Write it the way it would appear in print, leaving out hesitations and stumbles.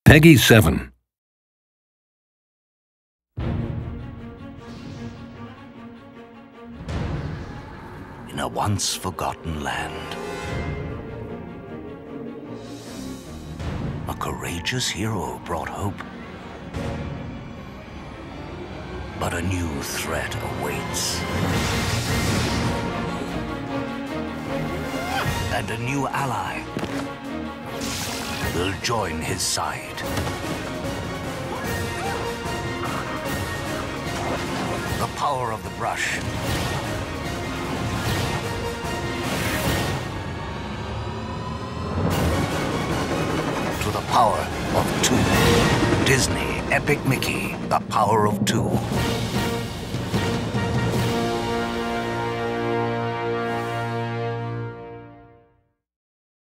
Peggy 7. In a once-forgotten land, a courageous hero brought hope. But a new threat awaits. And a new ally will join his side. The power of the brush. To the power of two. Disney Epic Mickey, the power of two.